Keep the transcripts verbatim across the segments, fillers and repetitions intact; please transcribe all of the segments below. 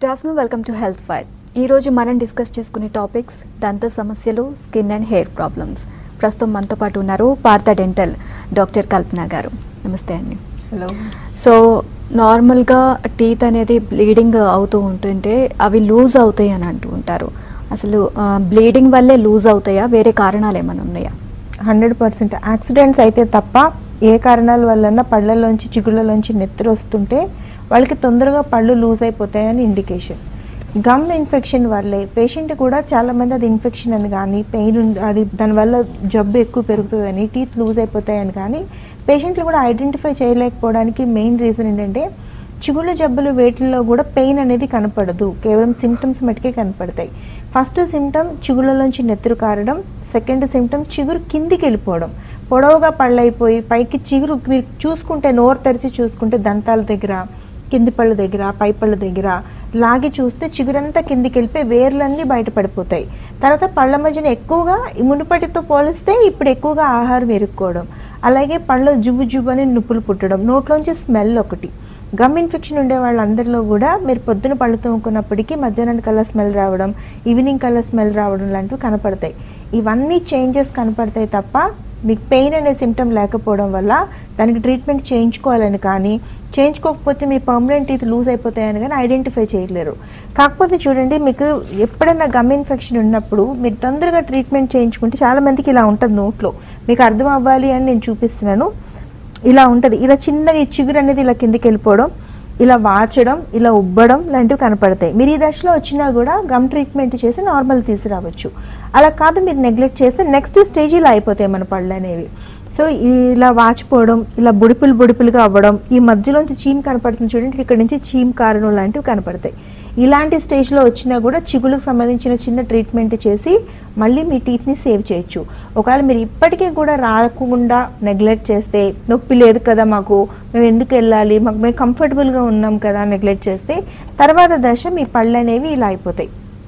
Good afternoon, welcome to Health File. ఈరోజు మనం discuss చేసుకునే టాపిక్స్ దంత సమస్యలు, స్కిన్ అండ్ హెయిర్ ప్రాబ్లమ్స్. ప్రస్తుతం మనతో పాటు ఉన్నారు పార్థ డెంటల్ డాక్టర్ కల్పన గారు. నమస్తే అండి. హలో. సో నార్మల్గా టీత్ అనేది బ్లీడింగ్ అవుతూ ఉంటుంటే అవి లూజ్ అవుతాయి అని అంటూ ఉంటారు. అసలు బ్లీడింగ్ వల్లే లూజ్ అవుతాయా, వేరే కారణాలు ఏమైనా ఉన్నాయా? హండ్రెడ్ పర్సెంట్ యాక్సిడెంట్స్ అయితే తప్ప ఏ కారణాల వలన పళ్ళలోంచి చిగుళ్ళలోంచి నెత్తురు వస్తుంటే వాళ్ళకి తొందరగా పళ్ళు లూజ్ అయిపోతాయని ఇండికేషన్. గమ్ ఇన్ఫెక్షన్ వల్లే పేషెంట్ కూడా చాలామంది అది ఇన్ఫెక్షన్ అని కానీ, పెయిన్ అది దానివల్ల జబ్బు ఎక్కువ పెరుగుతుందని, టీత్ లూజ్ అయిపోతాయని కానీ పేషెంట్లు కూడా ఐడెంటిఫై చేయలేకపోవడానికి మెయిన్ రీజన్ ఏంటంటే చిగుళ్ళ జబ్బులు వేటిల్లో కూడా పెయిన్ అనేది కనపడదు, కేవలం సిమ్టమ్స్ మటుకే కనపడతాయి. ఫస్ట్ సిమ్టమ్ చిగుళ్ళలోంచి నెత్తురు కారడం, సెకండ్ సిమ్టమ్ చిగురు కిందికి వెళ్ళిపోవడం, పొడవుగా పళ్ళైపోయి పైకి చిగురు మీరు చూసుకుంటే నోరు తెరిచి చూసుకుంటే దంతాల దగ్గర, కింది పళ్ళ దగ్గర, పై పళ్ళ దగ్గర లాగి చూస్తే చిగురంతా కిందికి వెళ్ళిపోయి వేర్లన్నీ బయటపడిపోతాయి. తర్వాత పళ్ళ మధ్యన ఎక్కువగా మునుపటితో పోలిస్తే ఇప్పుడు ఎక్కువగా ఆహారం ఎరుక్కోవడం, అలాగే పళ్ళ జుబ్బు జుబ్బు అని నొప్పులు పుట్టడం, నోట్లోంచి స్మెల్ ఒకటి. గమ్ ఇన్ఫెక్షన్ ఉండే వాళ్ళందరిలో కూడా మీరు పొద్దున పళ్ళు తోముకున్నప్పటికీ మధ్యాహ్నం కల్లా స్మెల్ రావడం, ఈవినింగ్ కల్లా స్మెల్ రావడం లాంటివి కనపడతాయి. ఇవన్నీ చేంజెస్ కనపడతాయి తప్ప మీకు పెయిన్ అనే సిమ్టమ్ లేకపోవడం వల్ల దానికి ట్రీట్మెంట్ చేయించుకోవాలని కానీ, చేయించుకోకపోతే మీ పర్మనెంట్ టీత్ లూజ్ అయిపోతాయని కానీ ఐడెంటిఫై చేయలేరు. కాకపోతే చూడండి, మీకు ఎప్పుడైనా గమ్ ఇన్ఫెక్షన్ ఉన్నప్పుడు మీరు తొందరగా ట్రీట్మెంట్ చేయించుకుంటే చాలామందికి ఇలా ఉంటుంది నోట్లో. మీకు అర్థం అవ్వాలి అని నేను చూపిస్తున్నాను. ఇలా ఉంటుంది, ఇలా చిన్నగా ఈ చిగురు అనేది ఇలా కిందికి వెళ్ళిపోవడం, ఇలా వాచడం, ఇలా ఉబ్బడం లాంటివి కనపడతాయి. మీరు ఈ దశలో వచ్చినా కూడా గమ్ ట్రీట్మెంట్ చేసి నార్మల్ తీసుకురావచ్చు. అలా కాదు మీరు నెగ్లెక్ట్ చేస్తే నెక్స్ట్ స్టేజ్ ఇలా అయిపోతాయి మన పళ్ళు అనేవి. సో ఇలా వాచిపోవడం, ఇలా బుడిపులు బుడిపులుగా అవ్వడం, ఈ మధ్యలోంచి చీమ్ కనపడుతుంది చూడండి, ఇక్కడ నుంచి చీమ్ కారణం లాంటివి కనపడతాయి. ఇలాంటి స్టేజ్లో వచ్చినా కూడా చిగులకు సంబంధించిన చిన్న ట్రీట్మెంట్ చేసి మళ్ళీ మీ టీత్ని సేవ్ చేయొచ్చు. ఒకవేళ మీరు ఇప్పటికీ కూడా రాకుండా నెగ్లెక్ట్ చేస్తే, నొప్పి లేదు కదా మాకు, మేము ఎందుకు వెళ్ళాలి, మాకు మేము కంఫర్టబుల్గా ఉన్నాం కదా నెగ్లెక్ట్ చేస్తే, తర్వాత దశ మీ పళ్ళు అనేవి ఇలా అయిపోతాయి.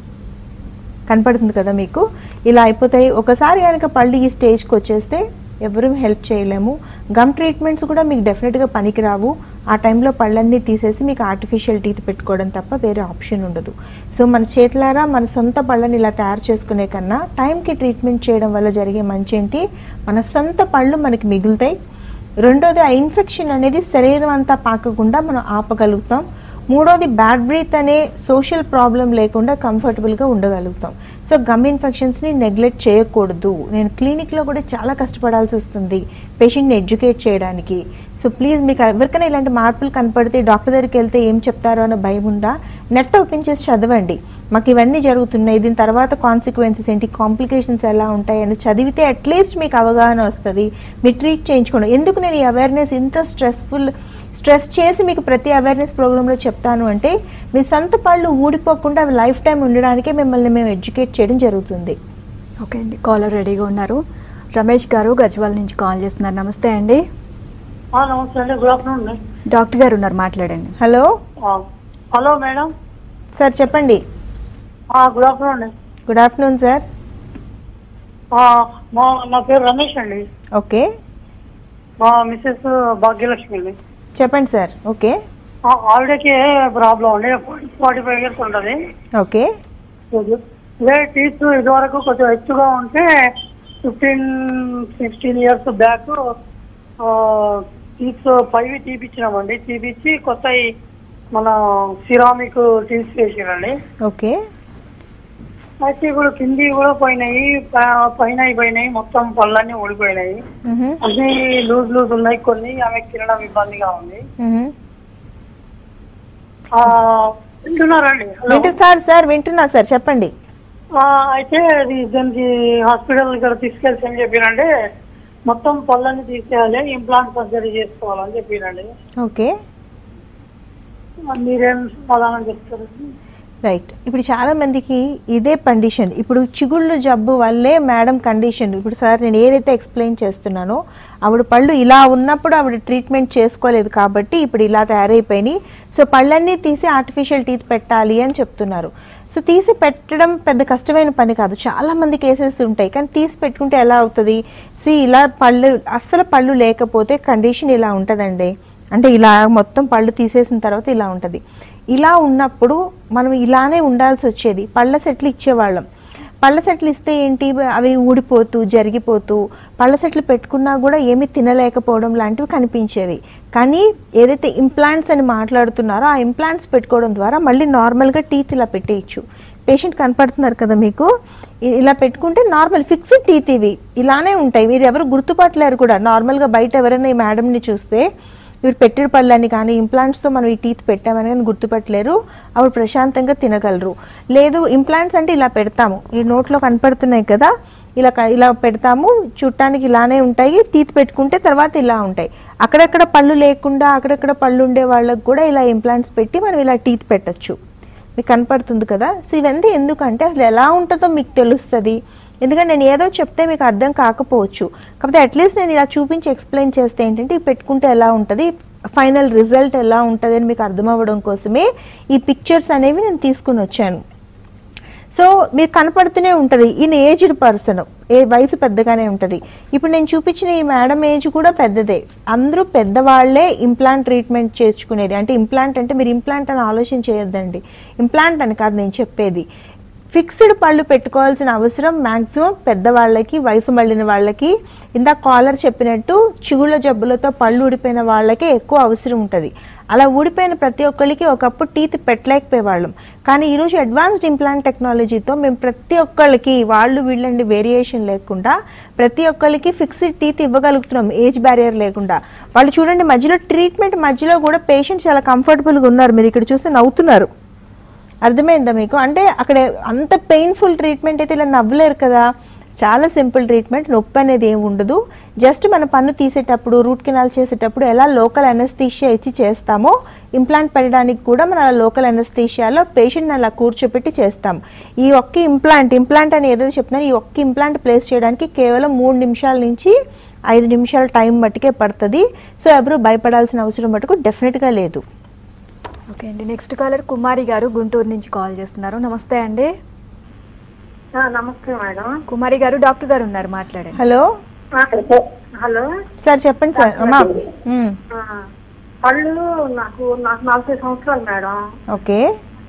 కనపడుతుంది కదా మీకు, ఇలా అయిపోతాయి. ఒకసారి కనుక పళ్ళు ఈ స్టేజ్కి వచ్చేస్తే ఎవరూ హెల్ప్ చేయలేము. గమ్ ట్రీట్మెంట్స్ కూడా మీకు డెఫినెట్గా పనికిరావు. ఆ టైంలో పళ్ళన్నీ తీసేసి మీకు ఆర్టిఫిషియల్ టీత్ పెట్టుకోవడం తప్ప వేరే ఆప్షన్ ఉండదు. సో మన చేతులారా మన సొంత పళ్ళని ఇలా తయారు చేసుకునే కన్నా టైంకి ట్రీట్మెంట్ చేయడం వల్ల జరిగే మంచి ఏంటి, మన సొంత పళ్ళు మనకి మిగులుతాయి. రెండోది, ఆ ఇన్ఫెక్షన్ అనేది శరీరం అంతా పాకకుండా మనం ఆపగలుగుతాం. మూడోది, బ్యాడ్ బ్రీత్ అనే సోషల్ ప్రాబ్లం లేకుండా కంఫర్టబుల్గా ఉండగలుగుతాం. సో గమ్ ఇన్ఫెక్షన్స్ని నెగ్లెక్ట్ చేయకూడదు. నేను క్లినిక్లో కూడా చాలా కష్టపడాల్సి వస్తుంది పేషెంట్ని ఎడ్యుకేట్ చేయడానికి. సో ప్లీజ్, మీకు ఎవరికైనా ఇలాంటి మార్పులు కనపడితే డాక్టర్ దగ్గరికి వెళ్తే ఏం చెప్తారో అన్న భయం ఉందా, నెట్ ఓపెన్ చేసి చదవండి. మాకు ఇవన్నీ జరుగుతున్నాయి, దీని తర్వాత కాన్సిక్వెన్సెస్ ఏంటి, కాంప్లికేషన్స్ ఎలా ఉంటాయి అని చదివితే అట్లీస్ట్ మీకు అవగాహన వస్తుంది. మీరు ట్రీట్ చేయించుకోండి. ఎందుకు నేను ఈ అవేర్నెస్ ఇంత స్ట్రెస్ఫుల్ స్ట్రెస్ చేసి మీకు ప్రతి అవేర్నెస్ ప్రోగ్రాంలో చెప్తాను అంటే, మీ సొంత పళ్ళు ఊడిపోకుండా అవి లైఫ్ టైం ఉండడానికే మిమ్మల్ని మేము ఎడ్యుకేట్ చేయడం జరుగుతుంది. ఓకే అండి, కాలర్ రెడీగా ఉన్నారు. రమేష్ గారు గజ్వాల్ నుంచి కాల్ చేస్తున్నారు. నమస్తే అండి. నమస్తే అండి, గుడ్ ఆఫ్టర్నూన్. డాక్టర్ గారు ఉన్నారు, మాట్లాడండి. హలో. Hello madam. సార్ చెప్పండి. గుడ్ ఆఫ్టర్నూన్ అండి. Good afternoon sir. నా పేరు రమేష్ అండి. ఓకే. మా మిస్సెస్ భాగ్యలక్ష్మి అండి. చెప్పండి సార్. ఓకే. ఆవిడకి ప్రాబ్లం అండి, ఫార్టీ ఫైవ్ ఇయర్స్ ఉంటుంది. ఓకే. ఇదే టీత్ ఇదివరకు కొంచెం ఎత్తుగా ఉంటే fifteen sixteen years back teeth పైవి తీపిచ్చినామండి. తీపిచ్చి కొత్త మన సిరామిక్ టీత్ వేసారండి. ఓకే. అయితే ఇప్పుడు కింది కూడా పోయినాయి, పైన పోయినాయి, మొత్తం పళ్ళన్నీ ఊడిపోయినాయి. అన్ని లూజ్ లూజ్ ఉన్నాయి, కొన్ని ఆమెకు తినడం ఇబ్బందిగా ఉంది. వింటున్నారండి? సార్ సార్ వింటున్నా సార్, చెప్పండి. అయితే అది దానికి హాస్పిటల్ ఇక్కడ తీసుకెళ్తే ఏం చెప్పినంటే, మొత్తం పళ్ళని తీసేయాలి, ఇంప్లాంట్ సర్జరీ చేసుకోవాలని చెప్పినండి. ఓకే. మీరేం సమాధానం చెప్తారు? రైట్. ఇప్పుడు చాలా మందికి ఇదే కండిషన్. ఇప్పుడు చిగుళ్ళు జబ్బు వల్లే మేడం కండిషన్. ఇప్పుడు సార్ నేను ఏదైతే ఎక్స్ప్లెయిన్ చేస్తున్నానో, ఆవిడ పళ్ళు ఇలా ఉన్నప్పుడు ఆవిడ ట్రీట్మెంట్ చేసుకోలేదు కాబట్టి ఇప్పుడు ఇలా తయారైపోయినాయి. సో పళ్ళన్నీ తీసి ఆర్టిఫిషియల్ టీత్ పెట్టాలి అని చెప్తున్నారు. సో తీసి పెట్టడం పెద్ద కష్టమైన పని కాదు, చాలా మంది కేసెస్ ఉంటాయి. కానీ తీసి పెట్టుకుంటే ఎలా అవుతుంది? సి ఇలా పళ్ళు అస్సలు పళ్ళు లేకపోతే కండిషన్ ఇలా ఉంటుందండి. అంటే ఇలా మొత్తం పళ్ళు తీసేసిన తర్వాత ఇలా ఉంటుంది. ఇలా ఉన్నప్పుడు మనం ఇలానే ఉండాల్సి వచ్చేది. పళ్ళ సెట్లు ఇచ్చేవాళ్ళం. పళ్ళ సెట్లు ఇస్తే ఏంటి, అవి ఊడిపోతూ జరిగిపోతూ పళ్ళ సెట్లు పెట్టుకున్నా కూడా ఏమీ తినలేకపోవడం లాంటివి కనిపించేవి. కానీ ఏదైతే ఇంప్లాంట్స్ అని మాట్లాడుతున్నారో ఆ ఇంప్లాంట్స్ పెట్టుకోవడం ద్వారా మళ్ళీ నార్మల్గా టీత్ ఇలా పెట్టేయచ్చు. పేషెంట్ కనపడుతున్నారు కదా మీకు, ఇలా పెట్టుకుంటే నార్మల్ ఫిక్స్డ్ టీత్ ఇవి ఇలానే ఉంటాయి. మీరు ఎవరు గుర్తుపట్టలేరు కూడా. నార్మల్గా బయట ఎవరైనా ఈ మేడంని చూస్తే ఇవి పెట్టిన పళ్ళని కానీ ఇంప్లాంట్స్తో మనం ఈ టీత్ పెట్టామని కానీ గుర్తుపట్టలేరు. అప్పుడు ప్రశాంతంగా తినగలరు. లేదు ఇంప్లాంట్స్ అంటే ఇలా పెడతాము, ఈ నోట్లో కనపడుతున్నాయి కదా, ఇలా ఇలా పెడతాము, చూడటానికి ఇలానే ఉంటాయి. టీత్ పెట్టుకుంటే తర్వాత ఇలా ఉంటాయి. అక్కడెక్కడ పళ్ళు లేకుండా అక్కడెక్కడ పళ్ళు ఉండే వాళ్ళకు కూడా ఇలా ఇంప్లాంట్స్ పెట్టి మనం ఇలా టీత్ పెట్టచ్చు. మీకు కనపడుతుంది కదా. సో ఇవన్నీ ఎందుకంటే అసలు ఎలా ఉంటుందో మీకు తెలుస్తుంది. ఎందుకంటే నేను ఏదో చెప్తే మీకు అర్థం కాకపోవచ్చు, కాకపోతే అట్లీస్ట్ నేను ఇలా చూపించి ఎక్స్ప్లెయిన్ చేస్తే ఏంటంటే ఇవి పెట్టుకుంటే ఎలా ఉంటుంది, ఫైనల్ రిజల్ట్ ఎలా ఉంటుంది అని మీకు అర్థం అవ్వడం కోసమే ఈ పిక్చర్స్ అనేవి నేను తీసుకుని వచ్చాను. సో మీరు కనపడుతూనే ఉంటుంది ఈయన ఏజ్డ్ పర్సన్, ఏ వయసు పెద్దగానే ఉంటుంది. ఇప్పుడు నేను చూపించిన ఈ మేడం ఏజ్ కూడా పెద్దదే. అందరూ పెద్దవాళ్లే ఇంప్లాంట్ ట్రీట్మెంట్ చేసుకునేది. అంటే ఇంప్లాంట్ అంటే మీరు ఇంప్లాంట్ అని ఆలోచన చేయొద్దండి, ఇంప్లాంట్ అని కాదు నేను చెప్పేది. ఫిక్స్డ్ పళ్ళు పెట్టుకోవాల్సిన అవసరం మ్యాక్సిమం పెద్దవాళ్ళకి, వయసు మళ్ళిన వాళ్ళకి, ఇందా కాలర్ చెప్పినట్టు చిగుళ్ళ జబ్బులతో పళ్ళు ఊడిపోయిన వాళ్ళకే ఎక్కువ అవసరం ఉంటుంది. అలా ఊడిపోయిన ప్రతి ఒక్కరికి ఒకప్పుడు టీత్ పెట్టలేకపోయేవాళ్ళం. కానీ ఈరోజు అడ్వాన్స్డ్ ఇంప్లాంట్ టెక్నాలజీతో మేము ప్రతి ఒక్కళ్ళకి వాళ్ళు వీళ్ళండి వేరియేషన్ లేకుండా ప్రతి ఒక్కళ్ళకి ఫిక్స్డ్ టీత్ ఇవ్వగలుగుతున్నాం, ఏజ్ బ్యారియర్ లేకుండా. వాళ్ళు చూడండి మధ్యలో ట్రీట్మెంట్ మధ్యలో కూడా పేషెంట్స్ చాలా కంఫర్టబుల్గా ఉన్నారు. మీరు ఇక్కడ చూస్తే నవ్వుతున్నారు, అర్థమైందా మీకు? అంటే అక్కడ అంత పెయిన్ఫుల్ ట్రీట్మెంట్ అయితే ఇలా నవ్వలేరు కదా. చాలా సింపుల్ ట్రీట్మెంట్, నొప్పి అనేది ఏమి ఉండదు. జస్ట్ మన పన్ను తీసేటప్పుడు రూట్ కెనాల్ చేసేటప్పుడు ఎలా లోకల్ అనస్థీషియా ఇచ్చి చేస్తామో ఇంప్లాంట్ పెట్టడానికి కూడా మన లోకల్ అనస్థీషియాలో పేషెంట్ని అలా కూర్చోపెట్టి చేస్తాం. ఈ ఒక్క ఇంప్లాంట్ ఇంప్లాంట్ అని ఏదైతే చెప్తున్నారో ఈ ఒక్క ఇంప్లాంట్ ప్లేస్ చేయడానికి కేవలం మూడు నిమిషాల నుంచి ఐదు నిమిషాల టైం మట్టుకే పడుతుంది. సో ఎవరు భయపడాల్సిన అవసరం మటుకు డెఫినెట్గా లేదు. ఓకే అండి, నెక్స్ట్ కాలర్ కుమారి గారు గుంటూరు నుంచి కాల్ చేస్తున్నారు. నమస్తే అండి. నమస్తే మేడం. కుమారి గారు, డాక్టర్ గారు ఉన్నారు, మాట్లాడండి. హలో హలో సార్, చెప్పండి సార్. అమ్మా పళ్ళు నాకు నాకు నలభై సంవత్సరాలు మేడం. ఓకే.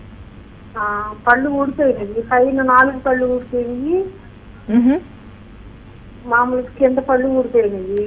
పళ్ళు ఊడిపోయినాయి, పైన నాలుగు పళ్ళు ఊడిపోయినాయి, మామూలుగా కింద పళ్ళు ఊడిపోయినాయి.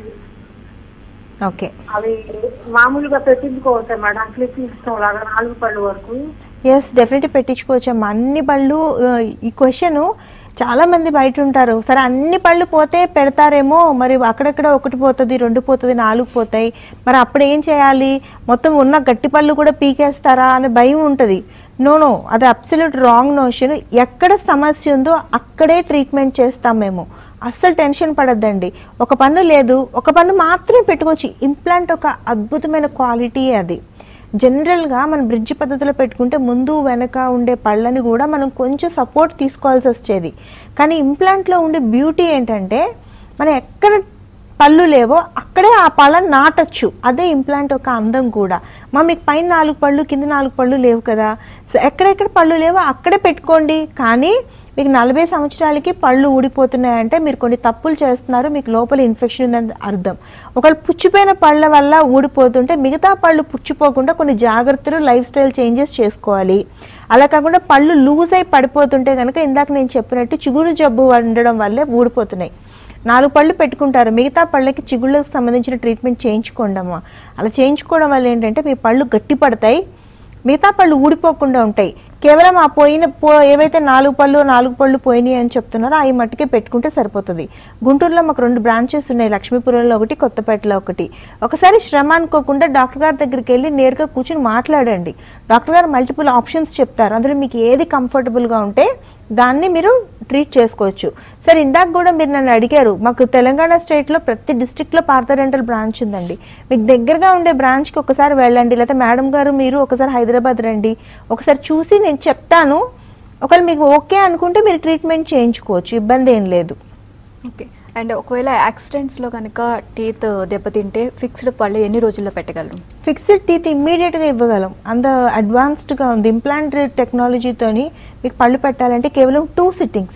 ఓకే. అవి మామూలుగా పెట్టించుకోవచ్చా మేడం, క్లిప్పింగ్ ఇష్టం లాగా నాలుగు పళ్ళు వరకు? ఎస్, డెఫినెట్లీ పెట్టించుకోవచ్చమ్మా. అన్ని పళ్ళు, ఈ క్వశ్చన్ చాలా మంది బయట ఉంటారు, సరే అన్ని పళ్ళు పోతే పెడతారేమో, మరి అక్కడక్కడ ఒకటి పోతుంది, రెండు పోతుంది, నాలుగు పోతాయి, మరి అప్పుడు ఏం చేయాలి, మొత్తం ఉన్న గట్టి పళ్ళు కూడా పీకేస్తారా అనే భయం ఉంటుంది. నో నో, అది అబ్సల్యూట్ రాంగ్ నోషన్. ఎక్కడ సమస్య ఉందో అక్కడే ట్రీట్మెంట్ చేస్తాం మేము. అస్సలు టెన్షన్ పడద్దండి. ఒక పన్ను లేదు, ఒక పన్ను మాత్రమే పెట్టుకోవచ్చు. ఇంప్లాంట్ ఒక అద్భుతమైన క్వాలిటీ అది. జనరల్గా మనం బ్రిడ్జ్ పద్ధతిలో పెట్టుకుంటే ముందు వెనక ఉండే పళ్ళని కూడా మనం కొంచెం సపోర్ట్ తీసుకోవాల్సి వచ్చేది. కానీ ఇంప్లాంట్లో ఉండే బ్యూటీ ఏంటంటే మనం ఎక్కడ పళ్ళు లేవో అక్కడే ఆ పళ్ళని నాటచ్చు. అదే ఇంప్లాంట్ ఒక అందం కూడా. మా మీకు పైన నాలుగు పళ్ళు కింద నాలుగు పళ్ళు లేవు కదా, సో ఎక్కడెక్కడ పళ్ళు లేవో అక్కడే పెట్టుకోండి. కానీ మీకు నలభై సంవత్సరాలకి పళ్ళు ఊడిపోతున్నాయంటే మీరు కొన్ని తప్పులు చేస్తున్నారు, మీకు లోపల ఇన్ఫెక్షన్ ఉందని అర్థం. ఒకవేళ పుచ్చిపోయిన పళ్ళ వల్ల ఊడిపోతుంటే మిగతా పళ్ళు పుచ్చిపోకుండా కొన్ని జాగ్రత్తలు, లైఫ్ స్టైల్ చేంజెస్ చేసుకోవాలి. అలా కాకుండా పళ్ళు లూజ్ అయి పడిపోతుంటే కనుక ఇందాక నేను చెప్పినట్టు చిగురు జబ్బు ఉండడం వల్లే ఊడిపోతున్నాయి. నాలుగు పళ్ళు పెట్టుకుంటారు, మిగతా పళ్ళకి చిగుళ్ళకి సంబంధించిన ట్రీట్మెంట్ చేయించుకోండమ్మా. అలా చేయించుకోవడం వల్ల ఏంటంటే మీ పళ్ళు గట్టి పడతాయి, మిగతా పళ్ళు ఊడిపోకుండా ఉంటాయి. కేవలం ఆ పోయిన పో ఏవైతే నాలుగు పళ్ళు నాలుగు పళ్ళు పోయినాయి అని చెప్తున్నారో అవి మట్టుకే పెట్టుకుంటే సరిపోతుంది. గుంటూరులో మాకు రెండు బ్రాంచెస్ ఉన్నాయి, లక్ష్మీపురంలో ఒకటి, కొత్తపేటలో ఒకటి. ఒకసారి శ్రమ అనుకోకుండా డాక్టర్ గారి దగ్గరికి వెళ్ళి నేరుగా కూర్చుని మాట్లాడండి. డాక్టర్ గారు మల్టిపుల్ ఆప్షన్స్ చెప్తారు, అందులో మీకు ఏది కంఫర్టబుల్గా ఉంటే దాన్ని మీరు ట్రీట్ చేసుకోవచ్చు. సరే, ఇందాక కూడా మీరు నన్ను అడిగారు, మాకు తెలంగాణ స్టేట్లో ప్రతి డిస్ట్రిక్ట్లో పార్థ డెంటల్ బ్రాంచ్ ఉందండి. మీకు దగ్గరగా ఉండే బ్రాంచ్కి ఒకసారి వెళ్ళండి, లేకపోతే మేడం గారు మీరు ఒకసారి హైదరాబాద్ రండి, ఒకసారి చూసి నేను చెప్తాను. ఒకవేళ మీకు ఓకే అనుకుంటే మీరు ట్రీట్మెంట్ చేయించుకోవచ్చు, ఇబ్బంది ఏం లేదు. ఓకే. అండ్ ఒకవేళ యాక్సిడెంట్స్లో కనుక టీత్ దెబ్బతింటే ఫిక్స్డ్ పళ్ళు ఎన్ని రోజుల్లో పెట్టగలరు? ఫిక్స్డ్ టీత్ ఇమ్మీడియట్గా ఇవ్వగలం, అంత అడ్వాన్స్డ్గా ఉంది. ఇంప్లాంట్ టెక్నాలజీతోని మీకు పళ్ళు పెట్టాలంటే కేవలం టూ సిట్టింగ్స్. ఇప్పుడు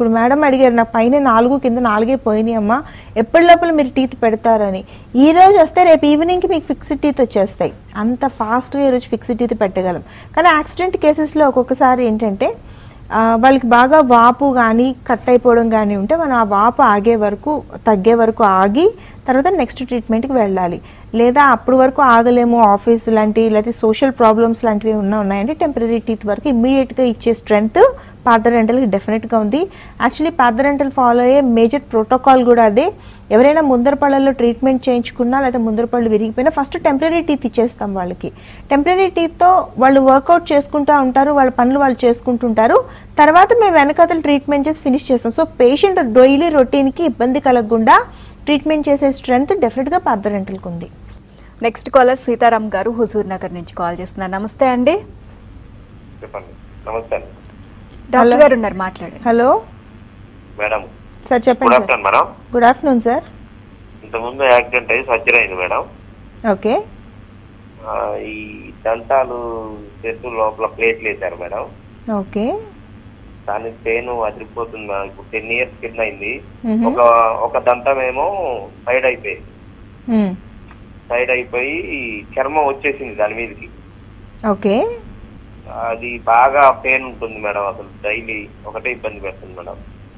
ఇప్పుడు మేడం అడిగారు నాకు పైన నాలుగు కింద నాలుగే పోయినాయి అమ్మా, ఎప్పటి లోపల మీరు టీత్ పెడతారని. ఈ రోజు వస్తే రేపు ఈవినింగ్కి మీకు ఫిక్స్డ్ టీత్ వచ్చేస్తాయి, అంత ఫాస్ట్గా ఈరోజు ఫిక్స్డ్ టీత్ పెట్టగలం. కానీ యాక్సిడెంట్ కేసెస్లో ఒక్కొక్కసారి ఏంటంటే వాళ్ళకి బాగా వాపు కానీ కట్ అయిపోవడం కానీ ఉంటే మనం ఆ వాపు ఆగే వరకు తగ్గే వరకు ఆగి తర్వాత నెక్స్ట్ ట్రీట్మెంట్కి వెళ్ళాలి. లేదా అప్పుడు వరకు ఆగలేము, ఆఫీస్ లాంటి లేకపోతే సోషల్ ప్రాబ్లమ్స్ లాంటివి ఉన్నా ఉన్నాయంటే టెంపరీ టీత్ వరకు ఇమ్మీడియట్గా ఇచ్చే స్ట్రెంగ్త్ పార్థడెంటల్కి డెఫినెట్గా ఉంది. యాక్చువల్లీ పార్థడెంటల్ ఫాలో అయ్యే మేజర్ ప్రోటోకాల్ కూడా అదే. ఎవరైనా ముందర పళ్ళల్లో ట్రీట్మెంట్ చేయించుకున్నా లేదా ముందర పళ్ళు విరిగిపోయినా ఫస్ట్ టెంపరీ టీత్ ఇచ్చేస్తాం వాళ్ళకి. టెంపరీ టీత్తో వాళ్ళు వర్కౌట్ చేసుకుంటూ ఉంటారు, వాళ్ళ పనులు వాళ్ళు చేసుకుంటుంటారు. తర్వాత మేము వెనకాతలు ట్రీట్మెంట్ చేసి ఫినిష్ చేస్తాం. సో పేషెంట్ డైలీ రొటీన్కి ఇబ్బంది కలగకుండా ట్రీట్మెంట్ చేసే స్ట్రెంగ్త్ డెఫినెట్గా పార్థడెంటల్కి ఉంది. నెక్స్ట్ కాలర్ సీతారాం గారు హుజూర్ నగర్ నుంచి కాల్ చేస్తున్నారు. నమస్తే అండి. చెప్పండి. నమస్తే అండి. డాక్టర్ గారు ఉన్నారు, మాట్లాడండి. Hello madam. సార్ చెప్పండి. Good afternoon madam. Good afternoon sir. ఇంతకుముందు యాక్సిడెంట్ అయ్యి సర్జరీ అయింది మేడం. ఓకే. ఈ దంతాలు చేతుల లోపల ప్లేట్లు వేశారు మేడం. ఓకే. దానికి పెయిన్ అదిరిపోతుంది మేడం. ఇప్పుడు టెన్ ఇయర్స్ కింద అయింది. ఒక ఒక దంతం ఏమో సైడ్ అయిపోయింది, సైడ్ అయిపోయి చర్మం వచ్చేసింది దాని మీదకి. ఓకే. అది బాగా పెయిన్ ఉంటుంది మేడం. అసలు డైలీ ఒకటే ఇబ్బంది పెడుతుంది మేడం.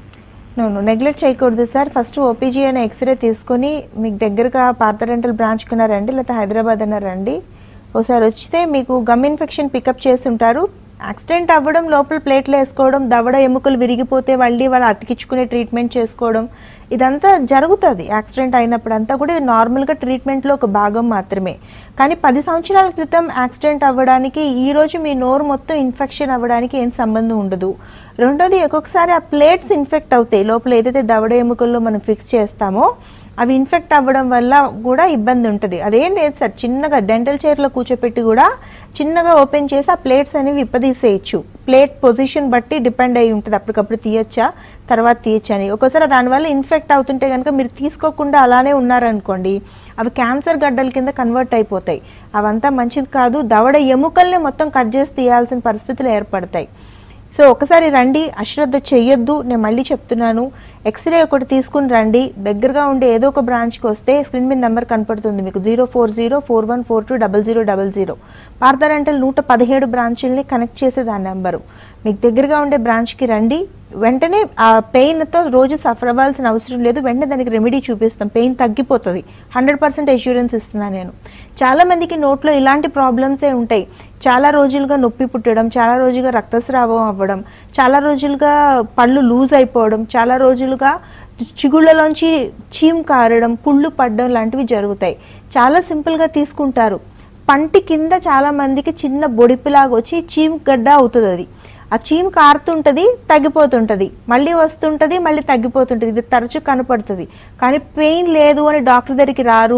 నో నెగ్లెక్ట్ చేయకూడదు సార్. ఫస్ట్ ఓపీజీ అనే ఎక్స్రే తీసుకొని మీకు దగ్గరగా పార్థడెంటల్ బ్రాంచ్కి అన్నా రండి, లేకపోతే హైదరాబాద్ అన్నా రండి. ఒకసారి వచ్చితే మీకు గమ్ ఇన్ఫెక్షన్ పికప్ చేస్తుంటారు. యాక్సిడెంట్ అవ్వడం, లోపల ప్లేట్లు వేసుకోవడం, దవడ ఎముకలు విరిగిపోతే మళ్ళీ వాళ్ళు అతికించుకునే ట్రీట్మెంట్ చేసుకోవడం, ఇదంతా జరుగుతుంది యాక్సిడెంట్ అయినప్పుడు. అంతా కూడా ఇది నార్మల్గా ట్రీట్మెంట్లో ఒక భాగం మాత్రమే. కానీ పది సంవత్సరాల క్రితం యాక్సిడెంట్ అవ్వడానికి ఈ రోజు మీ నోరు మొత్తం ఇన్ఫెక్షన్ అవ్వడానికి ఏం సంబంధం ఉండదు. రెండోది, ఒక్కొక్కసారి ఆ ప్లేట్స్ ఇన్ఫెక్ట్ అవుతాయి. లోపల ఏదైతే దవడ ఎముకల్లో మనం ఫిక్స్ చేస్తామో అవి ఇన్ఫెక్ట్ అవ్వడం వల్ల కూడా ఇబ్బంది ఉంటుంది. అదేం లేదు సార్, చిన్నగా డెంటల్ చైర్లో కూర్చోపెట్టి కూడా చిన్నగా ఓపెన్ చేసి ఆ ప్లేట్స్ అనేవి ఇప్పదీసేయచ్చు. ప్లేట్ పొజిషన్ బట్టి డిపెండ్ అయి ఉంటుంది, అప్పటికప్పుడు తీయచ్చా తర్వాత తీయచ్చా అని. ఒక్కోసారి దానివల్ల ఇన్ఫెక్ట్ అవుతుంటే కనుక మీరు తీసుకోకుండా అలానే ఉన్నారనుకోండి, అవి క్యాన్సర్ గడ్డల కింద కన్వర్ట్ అయిపోతాయి. అవంతా మంచిది కాదు. దవడ ఎముకల్ని మొత్తం కట్ చేసి తీయాల్సిన పరిస్థితులు ఏర్పడతాయి. సో ఒకసారి రండి, అశ్రద్ధ చెయ్యొద్దు. నేను మళ్ళీ చెప్తున్నాను, ఎక్స్రే ఒకటి తీసుకుని రండి. దగ్గరగా ఉండే ఏదో ఒక బ్రాంచ్కి వస్తే స్క్రీన్ మీద నెంబర్ కనపడుతుంది మీకు, zero four zero four one four two double zero double zero. Partha dental నూట పదిహేడు బ్రాంచుల్ని కనెక్ట్ చేసే దాని నెంబరు. మీకు దగ్గరగా ఉండే బ్రాంచ్కి రండి. వెంటనే ఆ పెయిన్తో రోజు సఫర్ అవ్వాల్సిన అవసరం లేదు. వెంటనే దానికి రెమెడీ చూపిస్తాం, పెయిన్ తగ్గిపోతుంది. హండ్రెడ్ పర్సెంట్ అష్యూరెన్స్ ఇస్తున్నాను నేను. చాలామందికి నోట్లో ఇలాంటి ప్రాబ్లమ్సే ఉంటాయి. చాలా రోజులుగా నొప్పి పుట్టడం, చాలా రోజులుగా రక్తస్రావం అవ్వడం, చాలా రోజులుగా పళ్ళు లూజ్ అయిపోవడం, చాలా రోజులుగా చిగుళ్ళలోంచి చీమ్ కారడం, పుళ్ళు పడడం లాంటివి జరుగుతాయి. చాలా సింపుల్గా తీసుకుంటారు. పంటి కింద చాలా మందికి చిన్న బొడిపిలాగా వచ్చి చీమ్ గడ్డ అవుతుంది. అది ఆ చీమ్ కారుతుంటుంది, తగ్గిపోతుంటుంది, మళ్ళీ వస్తుంటుంది, మళ్ళీ తగ్గిపోతుంటుంది. ఇది తరచు కనపడుతుంది. కానీ పెయిన్ లేదు అని డాక్టర్ దగ్గరికి రారు.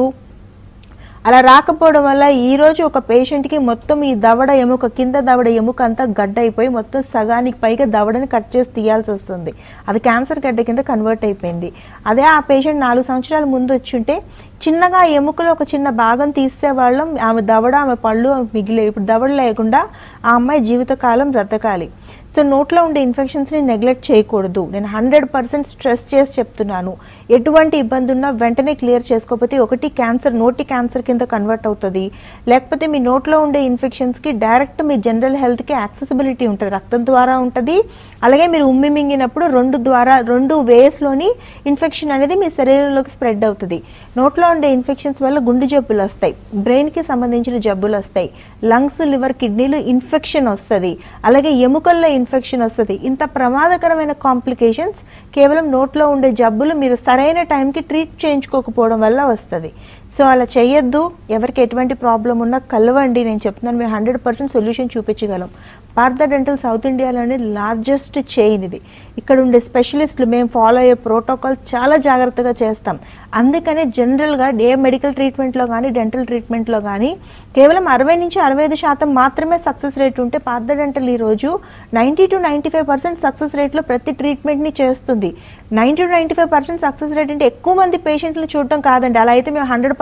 అలా రాకపోవడం వల్ల ఈరోజు ఒక పేషెంట్కి మొత్తం ఈ దవడ ఎముక, కింద దవడ ఎముక అంతా గడ్డ అయిపోయి మొత్తం సగానికి పైగా దవడని కట్ చేసి తీయాల్సి వస్తుంది. అది క్యాన్సర్ గడ్డ కింద కన్వర్ట్ అయిపోయింది. అదే ఆ పేషెంట్ నాలుగు సంవత్సరాల ముందు వచ్చుంటే చిన్నగా ఎముకలో ఒక చిన్న భాగం తీసేవాళ్ళం. ఆమె దవడ, ఆమె పళ్ళు మిగిలే. ఇప్పుడు దవడ లేకుండా ఆ అమ్మాయి జీవితకాలం బ్రతకాలి. సో నోట్లో ఉండే ఇన్ఫెక్షన్స్ని నెగ్లెక్ట్ చేయకూడదు. నేను హండ్రెడ్ పర్సెంట్ స్ట్రెస్ చేసి చెప్తున్నాను. ఎటువంటి ఇబ్బంది ఉన్నా వెంటనే క్లియర్ చేసుకోకపోతే ఒకటి క్యాన్సర్, నోటి క్యాన్సర్ కింద కన్వర్ట్ అవుతుంది. లేకపోతే మీ నోట్లో ఉండే ఇన్ఫెక్షన్స్కి డైరెక్ట్ మీ జనరల్ హెల్త్కి యాక్సెసిబిలిటీ ఉంటుంది. రక్తం ద్వారా ఉంటుంది. అలాగే మీరు ఉమ్మి మింగినప్పుడు రెండు ద్వారా రెండు వేస్లోని ఇన్ఫెక్షన్ అనేది మీ శరీరంలోకి స్ప్రెడ్ అవుతుంది. నోట్లో ఉండే ఇన్ఫెక్షన్స్ వల్ల గుండె జబ్బులు వస్తాయి, బ్రెయిన్కి సంబంధించిన జబ్బులు వస్తాయి, లంగ్స్, లివర్, కిడ్నీలు ఇన్ఫెక్షన్ వస్తుంది, అలాగే ఎముకల్లో ఇన్ఫెక్షన్ వస్తుంది. ఇంత ప్రమాదకరమైన కాంప్లికేషన్స్ కేవలం నోట్లో ఉండే జబ్బులు మీరు సరైన టైంకి ట్రీట్ చేయించుకోకపోవడం వల్ల వస్తుంది. సో అలా చేయొద్దు. ఎవరికి ఎటువంటి ప్రాబ్లం ఉన్నా కలవండి. నేను చెప్తున్నాను, మేము హండ్రెడ్ పర్సెంట్ సొల్యూషన్ చూపించగలం. పార్థడెంటల్ సౌత్ ఇండియాలోనే లార్జెస్ట్ చైన్ ఇది. ఇక్కడ ఉండే స్పెషలిస్టులు మేము ఫాలో అయ్యే ప్రోటోకాల్ చాలా జాగ్రత్తగా చేస్తాం. అందుకనే జనరల్గా ఏ మెడికల్ ట్రీట్మెంట్లో కానీ డెంటల్ ట్రీట్మెంట్లో కానీ కేవలం అరవై నుంచి అరవై ఐదు శాతం మాత్రమే సక్సెస్ రేట్ ఉంటే పార్థడెంటల్ ఈరోజు ninety to ninety five percent success రేట్లో ప్రతి ట్రీట్మెంట్ని చేస్తుంది. Ninety to ninety five percent success rate అంటే ఎక్కువ మంది పేషెంట్లు చూడటం కాదండి. అలా అయితే మేము హండ్రెడ్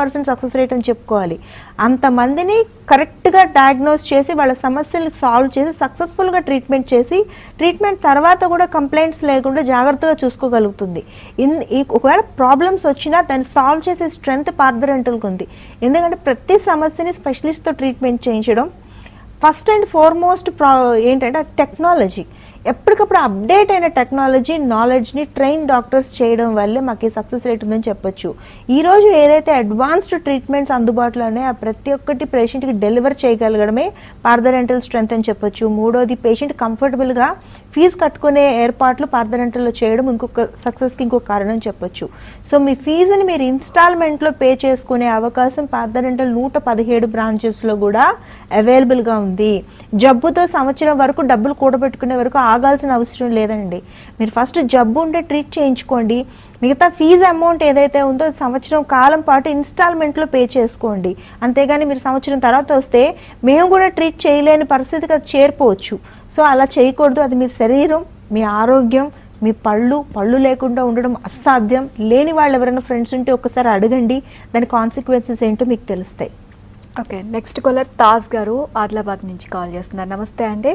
పర్సెంట్ సక్సెస్ రేట్ అని చెప్పుకోవాలి. అంతమందిని కరెక్ట్గా డయాగ్నోస్ చేసి వాళ్ళ సమస్యలు సాల్వ్ చేసి సక్సెస్ఫుల్గా ట్రీట్మెంట్ చేసి ట్రీట్మెంట్ తర్వాత కూడా కంప్లైంట్స్ లేకుండా జాగ్రత్తగా చూసుకోగలుగుతుంది. ఇన్ ఈ ఒకవేళ ప్రాబ్లమ్స్ వచ్చినా దాన్ని సాల్వ్ చేసే స్ట్రెంగ్త్ పార్థ డెంటల్కి ఉంది. ఎందుకంటే ప్రతి సమస్యని స్పెషలిస్ట్తో ట్రీట్మెంట్ చేయించడం ఫస్ట్ అండ్ ఫార్మోస్ట్ ప్రా ఏంటంటే టెక్నాలజీ. ఎప్పటికప్పుడు అప్డేట్ అయిన టెక్నాలజీ నాలెడ్జ్ని ట్రైన్ డాక్టర్స్ చేయడం వల్లే మాకు సక్సెస్ రేట్ ఉందని చెప్పొచ్చు. ఈరోజు ఏదైతే అడ్వాన్స్డ్ ట్రీట్మెంట్స్ అందుబాటులో ఉన్నాయో ఆ ప్రతి ఒక్కటి పేషెంట్కి డెలివర్ చేయగలగడమే పార్థ డెంటల్ స్ట్రెంత్ అని చెప్పొచ్చు. మూడోది పేషెంట్ కంఫర్టబుల్గా ఫీజు కట్టుకునే ఏర్పాట్లు పార్థ డెంటల్లో చేయడం ఇంకొక సక్సెస్కి ఇంకొక కారణం చెప్పొచ్చు. సో మీ ఫీజుని మీరు ఇన్స్టాల్మెంట్లో పే చేసుకునే అవకాశం పార్థ డెంటల్ నూట పదిహేడు బ్రాంచెస్లో కూడా అవైలబుల్గా ఉంది. జబ్బుతో సంవత్సరం వరకు డబ్బులు కూడబెట్టుకునే వరకు ఆగాల్సిన అవసరం లేదండి. మీరు ఫస్ట్ జబ్బు ఉంటే ట్రీట్ చేయించుకోండి, మిగతా ఫీజు అమౌంట్ ఏదైతే ఉందో సంవత్సరం కాలం పాటు ఇన్స్టాల్మెంట్లో పే చేసుకోండి. అంతేగాని మీరు సంవత్సరం తర్వాత వస్తే మేము కూడా ట్రీట్ చేయలేని పరిస్థితికి అది చేరిపోవచ్చు. సో అలా చేయకూడదు. అది మీ శరీరం, మీ ఆరోగ్యం, మీ పళ్ళు పళ్ళు లేకుండా ఉండడం అసాధ్యం. లేని వాళ్ళు ఎవరైనా ఫ్రెండ్స్ ఉంటే ఒకసారి అడగండి, దాని కాన్సిక్వెన్సెస్ ఏంటో మీకు తెలుస్తాయి. ఓకే, నెక్స్ట్ కాలర్ తాజ్ గారు ఆదిలాబాద్ నుంచి కాల్ చేస్తున్నారు. నమస్తే అండి.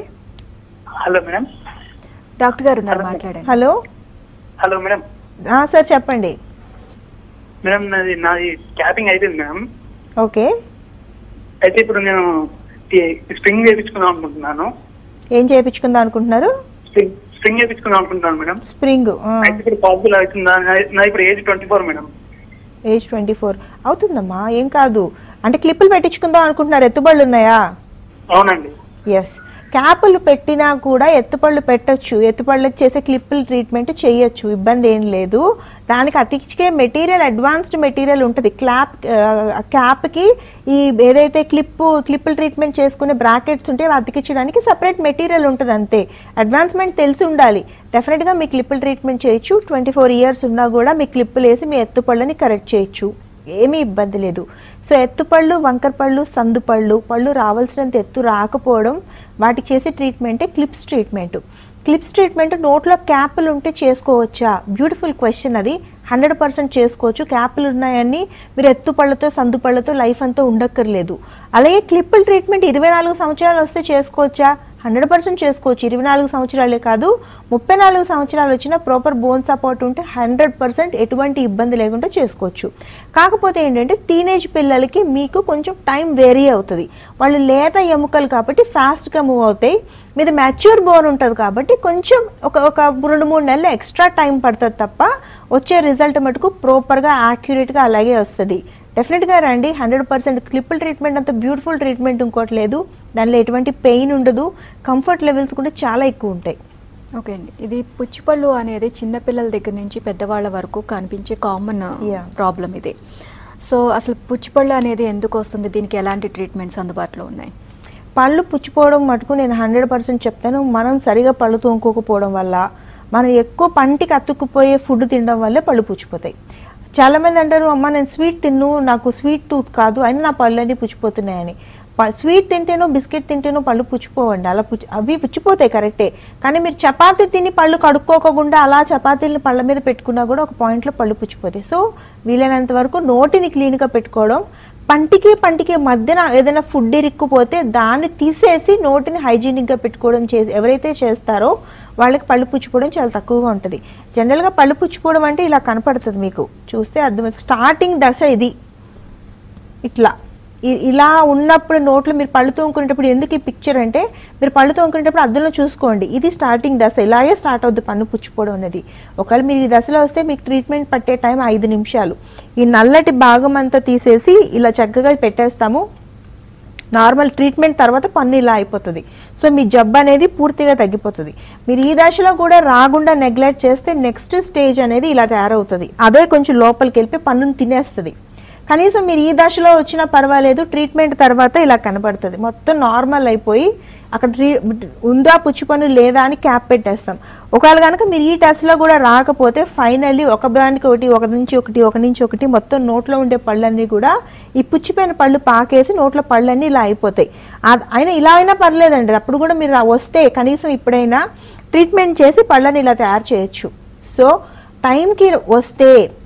Hello madam. డాక్టర్ గారు ఉన్నారు, మాట్లాడండి. Hello hello madam. సార్ చెప్పండి. మేడం నాది నాది క్యాపింగ్ అయిపోయింది మేడం. ఓకే, అయితే ఇప్పుడు నేను స్ప్రింగ్ వేయించుకుందాం అనుకుంటున్నాను. ఏం చేయించుకుందాం అనుకుంటున్నారు? స్ప్రింగ్ స్ప్రింగ్ వేయించుకుందాం అనుకుంటున్నాను మేడం. స్ప్రింగ్ అయితే ఇప్పుడు పాసిబుల్ అవుతుందా? నా ఇప్పుడు age twenty four madam. Age twenty four అవుతుందమ్మా, ఏం కాదు. అంటే క్లిప్పులు పెట్టించుకుందాం అనుకుంటున్నారు? ఎత్తుబళ్ళు ఉన్నాయా? అవునండి. ఎస్, క్యాపులు పెట్టినా కూడా ఎత్తుపళ్ళు పెట్టచ్చు. ఎత్తుపళ్ళకి చేసే క్లిప్పులు ట్రీట్మెంట్ చేయొచ్చు, ఇబ్బంది ఏం లేదు. దానికి అతికించే మెటీరియల్ అడ్వాన్స్డ్ మెటీరియల్ ఉంటుంది. క్లాప్ క్యాప్కి ఈ ఏదైతే క్లిప్ క్లిప్పులు ట్రీట్మెంట్ చేసుకునే బ్రాకెట్స్ ఉంటే అతికించడానికి సపరేట్ మెటీరియల్ ఉంటుంది, అంతే. అడ్వాన్స్మెంట్ తెలిసి ఉండాలి. డెఫినెట్గా మీ క్లిప్పులు ట్రీట్మెంట్ చేయొచ్చు. ట్వంటీ ఫోర్ ఇయర్స్ ఉన్నా కూడా మీ క్లిప్పులు వేసి మీ ఎత్తుపళ్ళని కరెక్ట్ చేయొచ్చు, ఏమీ ఇబ్బంది లేదు. సో ఎత్తుపళ్ళు, వంకరపళ్ళు, సందుపళ్ళు, పళ్ళు రావాల్సినంత ఎత్తు రాకపోవడం, వాటికి చేసే ట్రీట్మెంటే క్లిప్స్ ట్రీట్మెంట్. క్లిప్స్ ట్రీట్మెంట్ నోట్లో క్యాపులు ఉంటే చేసుకోవచ్చా? బ్యూటిఫుల్ క్వశ్చన్ అది. హండ్రెడ్ పర్సెంట్ చేసుకోవచ్చు. క్యాపులు ఉన్నాయని మీరు ఎత్తుపళ్ళతో సందుపళ్ళతో లైఫ్ అంతా ఉండక్కర్లేదు. అలాగే క్లిప్పుల ట్రీట్మెంట్ ఇరవై నాలుగు సంవత్సరాలు వస్తే చేసుకోవచ్చా? హండ్రెడ్ పర్సెంట్ చేసుకోవచ్చు. ఇరవై నాలుగు సంవత్సరాలే కాదు, ముప్పై నాలుగు సంవత్సరాలు వచ్చినా ప్రాపర్ బోన్ సపోర్ట్ ఉంటే హండ్రెడ్ పర్సెంట్ ఎటువంటి ఇబ్బంది లేకుండా చేసుకోవచ్చు. కాకపోతే ఏంటంటే టీనేజ్ పిల్లలకి మీకు కొంచెం టైం వేరీ అవుతుంది. వాళ్ళు లేత ఎముకలు కాబట్టి ఫాస్ట్గా మూవ్ అవుతాయి. మీద మ్యాచ్యూర్ బోన్ ఉంటుంది కాబట్టి కొంచెం ఒక ఒక రెండు మూడు నెలలు ఎక్స్ట్రా టైం పడుతుంది తప్ప వచ్చే రిజల్ట్ మటుకు ప్రాపర్గా యాక్యురేట్గా అలాగే వస్తుంది. డెఫినెట్గా రండి. హండ్రెడ్ పర్సెంట్ క్లిప్పుల ట్రీట్మెంట్ అంత బ్యూటిఫుల్ ట్రీట్మెంట్ ఇంకోటి లేదు. దానిలో ఎటువంటి పెయిన్ ఉండదు, కంఫర్ట్ లెవెల్స్ కూడా చాలా ఎక్కువ ఉంటాయి. ఓకే అండి, ఇది పుచ్చిపళ్ళు అనేది చిన్నపిల్లల దగ్గర నుంచి పెద్దవాళ్ళ వరకు కనిపించే కామన్ ప్రాబ్లం ఇది. సో అసలు పుచ్చిపళ్ళు అనేది ఎందుకు వస్తుంది? దీనికి ఎలాంటి ట్రీట్మెంట్స్ అందుబాటులో ఉన్నాయి? పళ్ళు పుచ్చిపోవడం మటుకు నేను హండ్రెడ్ పర్సెంట్ చెప్తాను, మనం సరిగా పళ్ళు తోముకోకపోవడం వల్ల, మనం ఎక్కువ పంటికి అతుక్కుపోయే ఫుడ్ తినడం వల్లే పళ్ళు పుచ్చిపోతాయి. చాలామంది అంటారు, అమ్మ నేను స్వీట్ తిన్ను, నాకు స్వీట్ టూత్ కాదు, అయినా నా పళ్ళు అన్నీ పుచ్చిపోతున్నాయని. స్వీట్ తింటేనో బిస్కెట్ తింటేనో పళ్ళు పుచ్చిపోవండి. అలా పుచ్చి అవి పుచ్చిపోతాయి కరెక్టే, కానీ మీరు చపాతీ తిని పళ్ళు కడుక్కోకుండా అలా చపాతీలను పళ్ళ మీద పెట్టుకున్నా కూడా ఒక పాయింట్లో పళ్ళు పుచ్చిపోతాయి. సో వీలైనంత వరకు నోటిని క్లీన్గా పెట్టుకోవడం, పంటికి పంటికి మధ్యన ఏదైనా ఫుడ్ ఇరుక్కుపోతే దాన్ని తీసేసి నోటిని హైజీనిక్గా పెట్టుకోవడం చేసి ఎవరైతే చేస్తారో వాళ్ళకి పళ్ళు పుచ్చిపోవడం చాలా తక్కువగా ఉంటుంది. జనరల్గా పళ్ళు పుచ్చిపోవడం అంటే ఇలా కనపడుతుంది, మీకు చూస్తే అర్థమవుతుంది. స్టార్టింగ్ దశ ఇది. ఇట్లా ఇలా ఉన్నప్పుడు నోట్లో మీరు పళ్ళు తోముకునేటప్పుడు, ఎందుకు ఈ పిక్చర్ అంటే మీరు పళ్ళు తోముకునేటప్పుడు అద్దంలో చూసుకోండి. ఇది స్టార్టింగ్ దశ, ఇలాగే స్టార్ట్ అవుద్ది పన్ను పుచ్చిపోవడం అనేది. ఒకవేళ మీరు ఈ దశలో వస్తే మీకు ట్రీట్మెంట్ పట్టే టైం ఐదు నిమిషాలు. ఈ నల్లటి భాగం అంతా తీసేసి ఇలా చక్కగా పెట్టేస్తాము. నార్మల్ ట్రీట్మెంట్ తర్వాత పన్ను ఇలా అయిపోతుంది. సో మీ జబ్బు అనేది పూర్తిగా తగ్గిపోతుంది. మీరు ఈ దశలో కూడా రాకుండా నెగ్లెక్ట్ చేస్తే నెక్స్ట్ స్టేజ్ అనేది ఇలా తయారవుతుంది. అదే కొంచెం లోపలికి వెళ్ళి పన్నును తినేస్తుంది. కనీసం మీరు ఈ దశలో వచ్చినా పర్వాలేదు, ట్రీట్మెంట్ తర్వాత ఇలా కనపడుతుంది. మొత్తం నార్మల్ అయిపోయి అక్కడ ట్రీ ఉందా పుచ్చిపన్ను లేదా అని క్యాప్ పెట్టేస్తాం. ఒకవేళ కనుక మీరు ఈ టెస్ట్లో కూడా రాకపోతే ఫైనల్లీ ఒక దానికి ఒకటి, ఒక నుంచి ఒకటి, ఒక నుంచి ఒకటి మొత్తం నోట్లో ఉండే పళ్ళన్నీ కూడా ఈ పుచ్చిపోయిన పళ్ళు పాకేసి నోట్లో పళ్ళన్నీ ఇలా అయిపోతాయి. అయినా ఇలా అయినా పర్లేదండి, అప్పుడు కూడా మీరు వస్తే కనీసం ఇప్పుడైనా ట్రీట్మెంట్ చేసి పళ్ళని ఇలా తయారు చేయొచ్చు. సో టైంకి వస్తే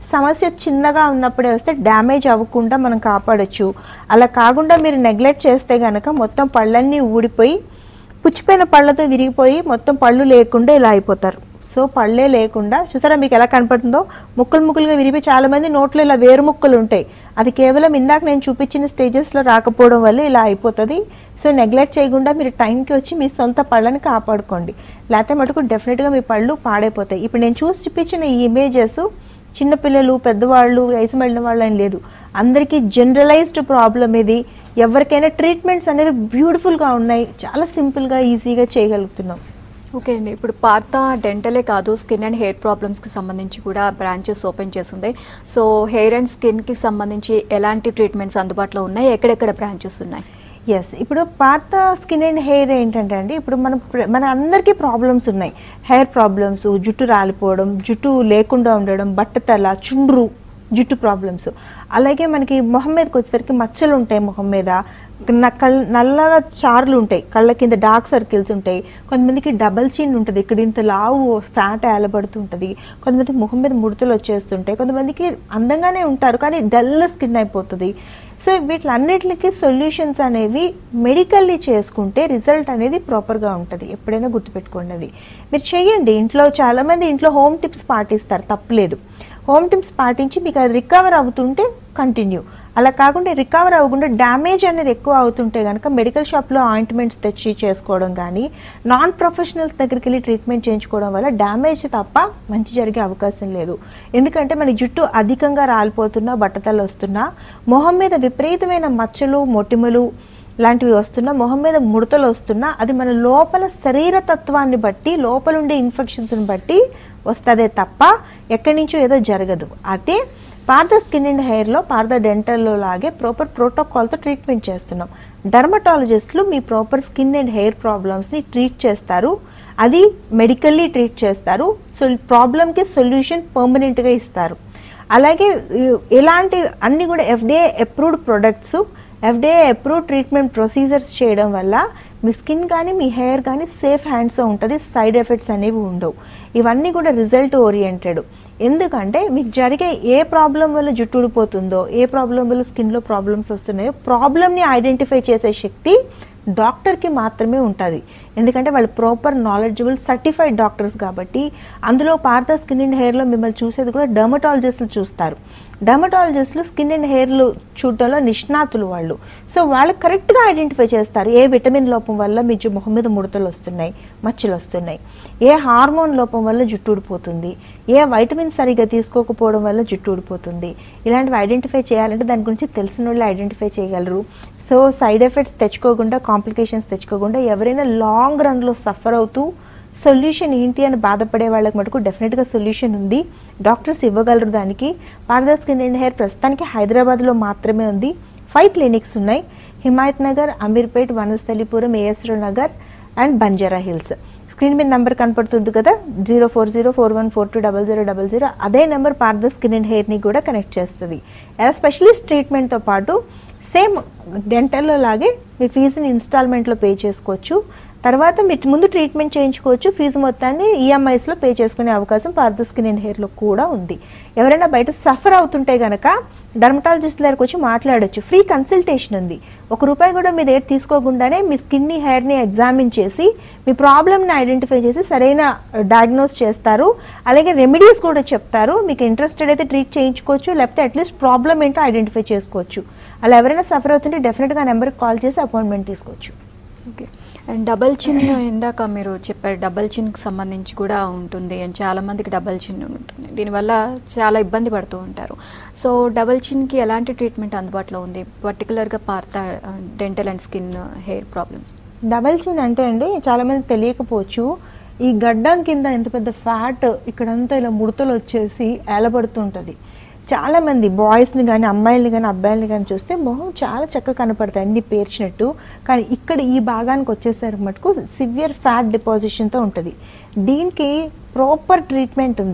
సమస్య చిన్నగా ఉన్నప్పుడే వస్తే డ్యామేజ్ అవ్వకుండా మనం కాపాడొచ్చు. అలా కాకుండా మీరు నెగ్లెక్ట్ చేస్తే కనుక మొత్తం పళ్ళన్నీ ఊడిపోయి పుచ్చిపోయిన పళ్ళతో విరిగిపోయి మొత్తం పళ్ళు లేకుండా ఇలా అయిపోతారు. సో పళ్ళే లేకుండా చూసారా మీకు ఎలా కనపడుతుందో, ముక్కలు ముక్కలుగా విరిగిపోయి చాలా మంది నోట్లో ఇలా వేరు ముక్కలు ఉంటాయి. అది కేవలం ఇందాక నేను చూపించిన స్టేజెస్లో రాకపోవడం వల్ల ఇలా అయిపోతుంది. సో నెగ్లెక్ట్ చేయకుండా మీరు టైంకి వచ్చి మీ సొంత పళ్ళని కాపాడుకోండి, లేకపోతే మటుకు డెఫినెట్గా మీ పళ్ళు పాడైపోతాయి. ఇప్పుడు నేను చూసి చూపించిన ఈ ఇమేజెస్ చిన్నపిల్లలు, పెద్దవాళ్ళు, వయసు మళ్ళిన వాళ్ళు అని లేదు, అందరికీ జనరలైజ్డ్ ప్రాబ్లం ఇది. ఎవరికైనా ట్రీట్మెంట్స్ అనేవి బ్యూటిఫుల్గా ఉన్నాయి, చాలా సింపుల్గా ఈజీగా చేయగలుగుతున్నాం. ఓకే అండి, ఇప్పుడు పార్థ డెంటలే కాదు స్కిన్ అండ్ హెయిర్ ప్రాబ్లమ్స్కి సంబంధించి కూడా బ్రాంచెస్ ఓపెన్ చేసింది. సో హెయిర్ అండ్ స్కిన్కి సంబంధించి ఎలాంటి ట్రీట్మెంట్స్ అందుబాటులో ఉన్నాయి, ఎక్కడెక్కడ బ్రాంచెస్ ఉన్నాయి? ఎస్, ఇప్పుడు పార్థ స్కిన్ అండ్ హెయిర్ ఏంటంటే అండి, ఇప్పుడు మన మన అందరికీ ప్రాబ్లమ్స్ ఉన్నాయి. హెయిర్ ప్రాబ్లమ్స్, జుట్టు రాలిపోవడం, జుట్టు లేకుండా ఉండడం, బట్టతల, చుండ్రు, జుట్టు ప్రాబ్లమ్స్. అలాగే మనకి మొహం మీదకి వచ్చేసరికి మచ్చలు ఉంటాయి, మొహం మీద కళ్ళ నల్లగా చార్లు ఉంటాయి, కళ్ళ కింద డార్క్ సర్కిల్స్ ఉంటాయి. కొంతమందికి డబల్ చిన్ ఉంటుంది, ఇక్కడ ఇంత లావు ఫ్యాట్ ఏలబడుతుంటుంది. కొంతమంది మొహం మీద ముడతలు వచ్చేస్తుంటాయి. కొంతమందికి అందంగానే ఉంటారు కానీ డల్ స్కిన్ అయిపోతుంది. సో వీటిలన్నిటికీ సొల్యూషన్స్ అనేవి మెడికల్లీ చేసుకుంటే రిజల్ట్ అనేది ప్రాపర్గా ఉంటుంది. ఎప్పుడైనా గుర్తుపెట్టుకోండి, అది మీరు చేయండి. ఇంట్లో చాలామంది ఇంట్లో హోమ్ టిప్స్ పాటిస్తారు, తప్పలేదు. హోమ్ టిప్స్ పాటించి మీకు అది రికవర్ అవుతుంటే కంటిన్యూ. అలా కాకుండా రికవర్ అవ్వకుండా డ్యామేజ్ అనేది ఎక్కువ అవుతుంటే కనుక మెడికల్ షాప్లో ఆయింట్మెంట్స్ తెచ్చి చేసుకోవడం కానీ నాన్ ప్రొఫెషనల్స్ దగ్గరికి వెళ్ళి ట్రీట్మెంట్ చేయించుకోవడం వల్ల డ్యామేజ్ తప్ప మంచి జరిగే అవకాశం లేదు. ఎందుకంటే మన జుట్టు అధికంగా రాలిపోతున్నా, బట్టతలు వస్తున్నా, మొహం మీద విపరీతమైన మచ్చలు, మొటిమలు లాంటివి వస్తున్నా, మొహం మీద ముడతలు వస్తున్నా, అది మన లోపల శరీర తత్వాన్ని బట్టి, లోపల ఉండే ఇన్ఫెక్షన్స్ని బట్టి వస్తుందే తప్ప ఎక్కడి నుంచో ఏదో జరగదు. అదే పార్థ స్కిన్ అండ్ హెయిర్లో, పార్థ డెంటల్లో లాగే ప్రాపర్ ప్రోటోకాల్తో ట్రీట్మెంట్ చేస్తున్నాం. డర్మటాలజిస్టులు మీ ప్రాపర్ స్కిన్ అండ్ హెయిర్ ప్రాబ్లమ్స్ని ట్రీట్ చేస్తారు, అది మెడికల్లీ ట్రీట్ చేస్తారు. సో ప్రాబ్లమ్కి సొల్యూషన్ పర్మనెంట్గా ఇస్తారు. అలాగే ఇలాంటి అన్నీ కూడా FDA approved products, FDA approved treatment procedures చేయడం వల్ల మీ స్కిన్ కానీ మీ హెయిర్ కానీ సేఫ్ హ్యాండ్స్లో ఉంటుంది, సైడ్ ఎఫెక్ట్స్ అనేవి ఉండవు. ఇవన్నీ కూడా రిజల్ట్ ఓరియంటెడ్. ఎందుకంటే మీకు జరిగే ఏ ప్రాబ్లం వల్ల జుట్టు ఊడిపోతుందో, ఏ ప్రాబ్లం వల్ల స్కిన్లో ప్రాబ్లమ్స్ వస్తున్నాయో ప్రాబ్లమ్ని ఐడెంటిఫై చేసే శక్తి డాక్టర్కి మాత్రమే ఉంటుంది. ఎందుకంటే వాళ్ళు ప్రాపర్ నాలెడ్జబుల్ సర్టిఫైడ్ డాక్టర్స్ కాబట్టి. అందులో పార్థ స్కిన్ అండ్ హెయిర్లో మిమ్మల్ని చూసేది కూడా డర్మటాలజిస్టులు చూస్తారు. డర్మటాలజిస్టులు స్కిన్ అండ్ హెయిర్లు చూడటంలో నిష్ణాతులు వాళ్ళు. సో వాళ్ళు కరెక్ట్గా ఐడెంటిఫై చేస్తారు ఏ విటమిన్ లోపం వల్ల మీ మొహం మీద ముడతలు వస్తున్నాయి, మచ్చలు వస్తున్నాయి, ఏ హార్మోన్ లోపం వల్ల జుట్టు ఊడిపోతుంది, ఏ వైటమిన్ సరిగ్గా తీసుకోకపోవడం వల్ల జుట్టు ఊడిపోతుంది. ఇలాంటివి ఐడెంటిఫై చేయాలంటే దాని గురించి తెలిసిన వాళ్ళు ఐడెంటిఫై చేయగలరు. సో సైడ్ ఎఫెక్ట్స్ తెచ్చుకోకుండా, కాంప్లికేషన్స్ తెచ్చుకోకుండా ఎవరైనా లాంగ్ రన్లో సఫర్ అవుతూ సొల్యూషన్ ఏంటి అని బాధపడే వాళ్ళకి మటుకు డెఫినెట్గా సొల్యూషన్ ఉంది, డాక్టర్స్ ఇవ్వగలరు దానికి. పార్థ స్కిన్ అండ్ హెయిర్ ప్రస్తుతానికి హైదరాబాద్లో మాత్రమే ఉంది. ఫైవ్ క్లినిక్స్ ఉన్నాయి, Himayat Nagar, Ameerpet, Vanasthalipuram, ASR Nagar and Banjara Hills. Screen మీద నెంబర్ కనపడుతుంది కదా, zero four zero four one four two double zero double zero అదే నెంబర్ పార్థ స్కిన్ అండ్ హెయిర్ని కూడా కనెక్ట్ చేస్తుంది. ఎలా స్పెషలిస్ట్ ట్రీట్మెంట్తో పాటు సేమ్ డెంటల్లో లాగే మీ ఫీజుని ఇన్స్టాల్మెంట్లో పే చేసుకోవచ్చు. తర్వాత మీరు ముందు ట్రీట్మెంట్ చేయించుకోవచ్చు, ఫీజు మొత్తాన్ని ఈఎంఐస్లో పే చేసుకునే అవకాశం పార్థ స్కిన్ అండ్ హెయిర్లో కూడా ఉంది. ఎవరైనా బయట సఫర్ అవుతుంటే కనుక డర్మటాలజిస్ట్ దగ్గరికి వచ్చి మాట్లాడచ్చు, ఫ్రీ కన్సల్టేషన్ ఉంది. ఒక రూపాయి కూడా మీ దగ్గర తీసుకోకుండానే మీ స్కిన్ని, హెయిర్ని ఎగ్జామిన్ చేసి మీ ప్రాబ్లమ్ని ఐడెంటిఫై చేసి సరైన డయాగ్నోస్ చేస్తారు. అలాగే రెమెడీస్ కూడా చెప్తారు. మీకు ఇంట్రెస్టెడ్ అయితే ట్రీట్ చేయించుకోవచ్చు, లేకపోతే అట్లీస్ట్ ప్రాబ్లమ్ ఏంటో ఐడెంటిఫై చేసుకోవచ్చు. అలా ఎవరైనా సఫర్ అవుతుంటే డెఫినెట్గా నెంబర్కి కాల్ చేసి అపాయింట్మెంట్ తీసుకోవచ్చు. ఓకే, అండ్ డబల్ చిన్ ఇందాక మీరు చెప్పారు, డబల్ చిన్కి సంబంధించి కూడా ఉంటుంది అండ్ చాలామందికి డబల్ చిన్ ఉంటుంది, దీనివల్ల చాలా ఇబ్బంది పడుతూ ఉంటారు. సో డబల్ చిన్కి ఎలాంటి ట్రీట్మెంట్ అందుబాటులో ఉంది, పర్టికులర్గా Partha dental and skin hair problems? Double chin అంటే అండి చాలామంది తెలియకపోవచ్చు, ఈ గడ్డం కింద ఎంత పెద్ద ఫ్యాట్ ఇక్కడంతా ఇలా ముడతలు వచ్చేసి ఏలబడుతుంటుంది. చాలామంది బాయ్స్ని కానీ, అమ్మాయిల్ని కానీ, అబ్బాయిల్ని కానీ చూస్తే మొహం చాలా చక్కగా కనపడతాయి అన్ని పేర్చినట్టు. కానీ ఇక్కడ ఈ భాగానికి వచ్చేసరికి మటుకు సివియర్ ఫ్యాట్ డిపాజిషన్తో ఉంటుంది. దీనికి ప్రాపర్ ట్రీట్మెంట్ ఉంది.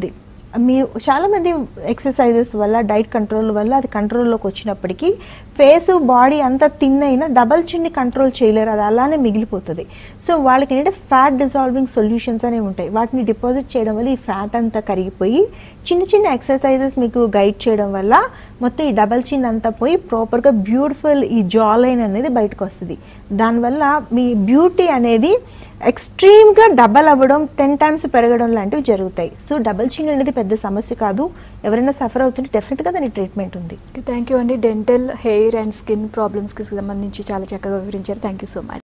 మీ చాలామంది ఎక్సర్సైజెస్ వల్ల డైట్ కంట్రోల్ వల్ల అది కంట్రోల్లోకి వచ్చినప్పటికీ ఫేస్ బాడీ అంతా థిన్ అయినా డబల్ చిన్ని కంట్రోల్ చేయలేరు, అది అలానే మిగిలిపోతుంది. సో వాళ్ళకి ఏంటంటే ఫ్యాట్ డిజాల్వింగ్ సొల్యూషన్స్ అనేవి ఉంటాయి, వాటిని డిపాజిట్ చేయడం వల్ల ఈ ఫ్యాట్ అంతా కరిగిపోయి చిన్న చిన్న ఎక్సర్సైజెస్ మీకు గైడ్ చేయడం వల్ల మొత్తం ఈ డబల్ చిన్ అంతా పోయి ప్రాపర్గా బ్యూటిఫుల్ ఈ జా లైన్ అనేది బయటకు వస్తుంది. దానివల్ల మీ బ్యూటీ అనేది ఎక్స్ట్రీమ్గా డబల్ అవ్వడం, టెన్ టైమ్స్ పెరగడం లాంటివి జరుగుతాయి. సో డబల్ చిన్ అనేది పెద్ద సమస్య కాదు, ఎవరైనా సఫర్ అవుతుంటే డెఫినెట్గా దానికి ట్రీట్మెంట్ ఉంది. థ్యాంక్ యూ అండి. డెంటల్, హెయిర్ అండ్ స్కిన్ ప్రాబ్లమ్స్కి సంబంధించి చాలా చక్కగా వివరించారు. Thank you so much.